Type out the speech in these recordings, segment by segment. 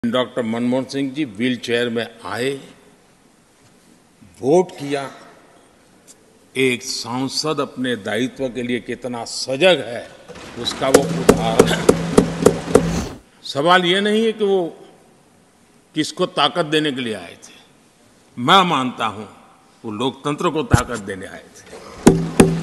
Doctor Manmohan Singh ji wheelchair में आए, vote किया। एक सांसद अपने दायित्व के लिए कितना सजग है उसका वो उदाहरण है। सवाल ये नहीं है कि वो किसको ताकत देने के लिए आए थे। मैं मानता हूं वो लोकतंत्र को ताकत देने आए थे।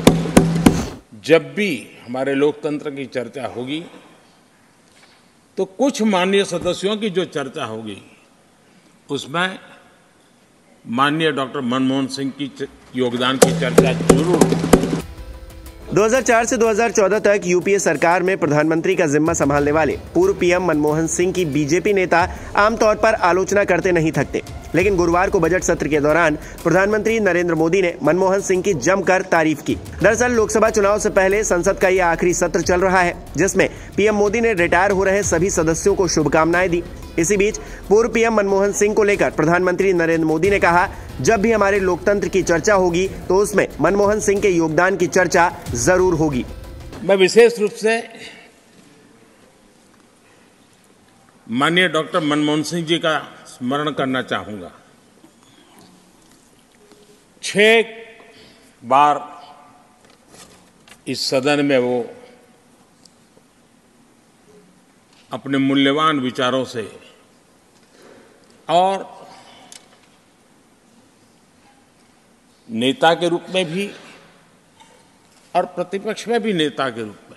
जब भी हमारे लोकतंत्र की चर्चा होगी तो कुछ माननीय सदस्यों की जो चर्चा होगी उसमें माननीय डॉक्टर मनमोहन सिंह की योगदान की चर्चा जरूर होगी। 2004 से 2014 तक यूपीए सरकार में प्रधानमंत्री का जिम्मा संभालने वाले पूर्व पीएम मनमोहन सिंह की बीजेपी नेता आमतौर पर आलोचना करते नहीं थकते, लेकिन गुरुवार को बजट सत्र के दौरान प्रधानमंत्री नरेंद्र मोदी ने मनमोहन सिंह की जमकर तारीफ की। दरअसल लोकसभा चुनाव से पहले संसद का यह आखिरी सत्र चल रहा है, जिसमें पीएम मोदी ने रिटायर हो रहे सभी सदस्यों को शुभकामनाएं दी। इसी बीच पूर्व पीएम मनमोहन सिंह को लेकर प्रधानमंत्री नरेंद्र मोदी ने कहा, जब भी हमारे लोकतंत्र की चर्चा होगी तो उसमें मनमोहन सिंह के योगदान की चर्चा जरूर होगी। मैं विशेष रूप से माननीय डॉक्टर मनमोहन सिंह जी का स्मरण करना चाहूंगा। 6 बार इस सदन में वो अपने मूल्यवान विचारों से और नेता के रूप में भी और प्रतिपक्ष में भी नेता के रूप में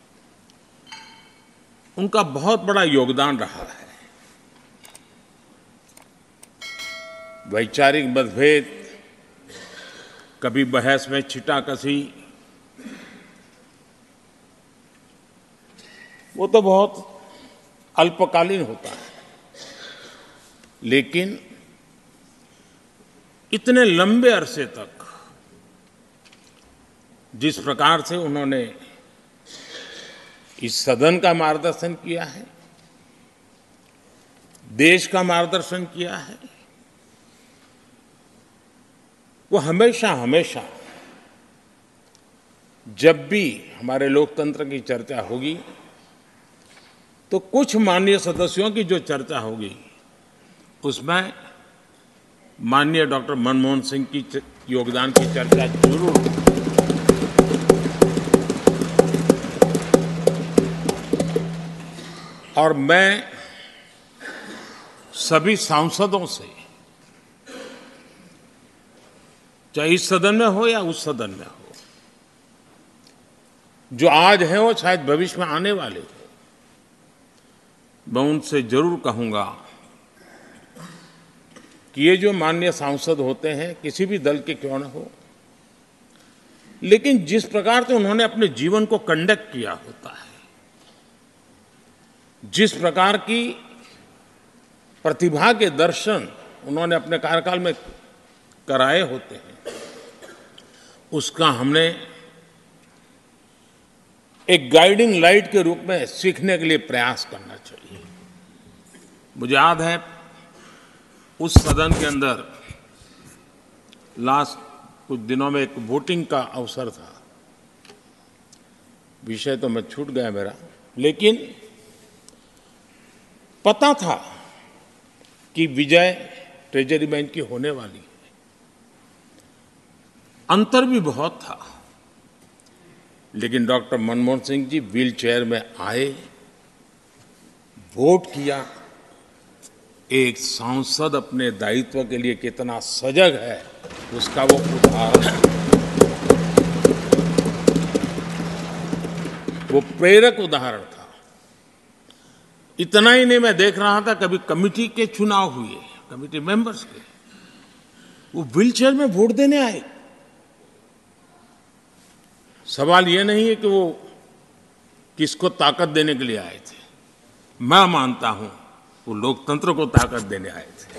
उनका बहुत बड़ा योगदान रहा है। वैचारिक मतभेद, कभी बहस में छिटाकशी, वो तो बहुत अल्पकालीन होता है, लेकिन इतने लंबे अरसे तक जिस प्रकार से उन्होंने इस सदन का मार्गदर्शन किया है, देश का मार्गदर्शन किया है, वो हमेशा हमेशा जब भी हमारे लोकतंत्र की चर्चा होगी तो कुछ माननीय सदस्यों की जो चर्चा होगी उसमें माननीय डॉक्टर मनमोहन सिंह की योगदान की चर्चा जरूर होगी। और मैं सभी सांसदों से, चाहे इस सदन में हो या उस सदन में हो, जो आज है वो शायद भविष्य में आने वाले हो, मैं उनसे जरूर कहूंगा कि ये जो माननीय सांसद होते हैं, किसी भी दल के क्यों न हो, लेकिन जिस प्रकार से उन्होंने अपने जीवन को कंडक्ट किया होता है, जिस प्रकार की प्रतिभा के दर्शन उन्होंने अपने कार्यकाल में कराए होते हैं, उसका हमने एक गाइडिंग लाइट के रूप में सीखने के लिए प्रयास करना चाहिए। मुझे याद है उस सदन के अंदर लास्ट कुछ दिनों में एक वोटिंग का अवसर था, विषय तो मैं छूट गया मेरा, लेकिन पता था कि विजय ट्रेजरी बैंक की होने वाली है। अंतर भी बहुत था, लेकिन doctor Manmohan Singh ji wheelchair में आए, वोट किया। एक सांसद अपने दायित्व के लिए कितना सजग है उसका वो उदाहरण है। वो प्रेरक उदाहरण था। इतना ही नहीं, मैं देख रहा था कभी कमेटी के चुनाव हुए, कमेटी मेंबर्स के, वो व्हील चेयर में वोट देने आए। सवाल ये नहीं है कि वो किसको ताकत देने के लिए आए थे। मैं मानता हूं वो लोकतंत्र को ताकत देने आए थे।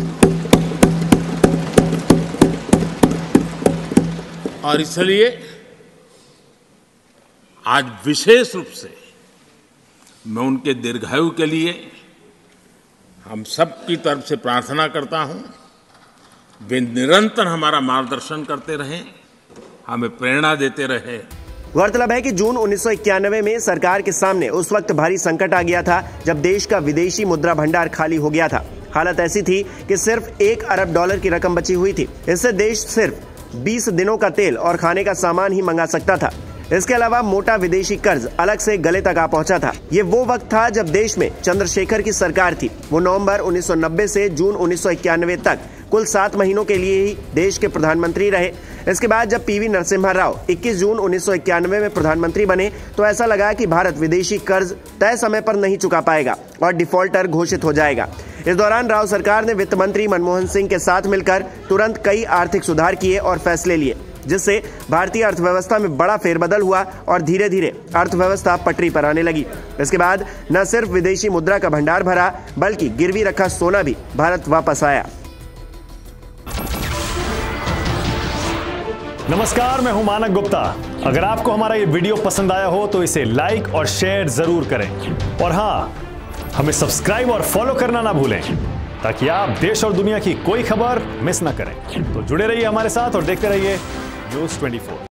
और इसलिए आज विशेष रूप से मैं उनके दीर्घायु के लिए हम सब की तरफ से प्रार्थना करता हूं। वे निरंतर हमारा मार्गदर्शन करते रहें, हमें प्रेरणा देते रहे गौरतलब है कि जून 1991 में सरकार के सामने उस वक्त भारी संकट आ गया था जब देश का विदेशी मुद्रा भंडार खाली हो गया था। हालत ऐसी थी कि सिर्फ $1 अरब की रकम बची हुई थी। इससे देश सिर्फ 20 दिनों का तेल और खाने का सामान ही मंगा सकता था। इसके अलावा मोटा विदेशी कर्ज अलग से गले तक आ पहुंचा था। ये वो वक्त था जब देश में चंद्रशेखर की सरकार थी। वो नवंबर 1990 से जून 1991 तक कुल 7 महीनों के लिए ही देश के प्रधानमंत्री रहे। इसके बाद जब पीवी नरसिम्हा राव 21 जून 1991 में प्रधानमंत्री बने तो ऐसा लगा कि भारत विदेशी कर्ज तय समय पर नहीं चुका पाएगा और डिफॉल्टर घोषित हो जाएगा। इस दौरान राव सरकार ने वित्त मंत्री मनमोहन सिंह के साथ मिलकर तुरंत कई आर्थिक सुधार किए और फैसले लिए, जिससे भारतीय अर्थव्यवस्था में बड़ा फेरबदल हुआ और धीरे धीरे अर्थव्यवस्था पटरी पर आने लगी। इसके बाद न सिर्फ विदेशी मुद्रा का भंडार भरा बल्कि गिरवी रखा सोना भी भारत वापस आया। नमस्कार, मैं हूं मानक गुप्ता। अगर आपको हमारा ये वीडियो पसंद आया हो तो इसे लाइक और शेयर जरूर करें और हाँ, हमें सब्सक्राइब और फॉलो करना ना भूलें ताकि आप देश और दुनिया की कोई खबर मिस ना करें। तो जुड़े रहिए हमारे साथ और देखते रहिए News 24।